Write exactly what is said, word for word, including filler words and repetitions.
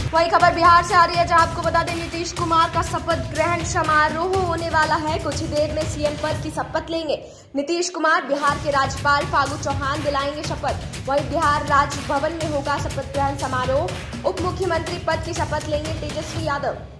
वही खबर बिहार से आ रही है, जहां आपको बता दें नीतीश कुमार का शपथ ग्रहण समारोह होने वाला है। कुछ ही देर में सीएम पद की शपथ लेंगे नीतीश कुमार। बिहार के राज्यपाल फागू चौहान दिलाएंगे शपथ। वहीं बिहार राजभवन में होगा शपथ ग्रहण समारोह। उप मुख्यमंत्री पद की शपथ लेंगे तेजस्वी यादव।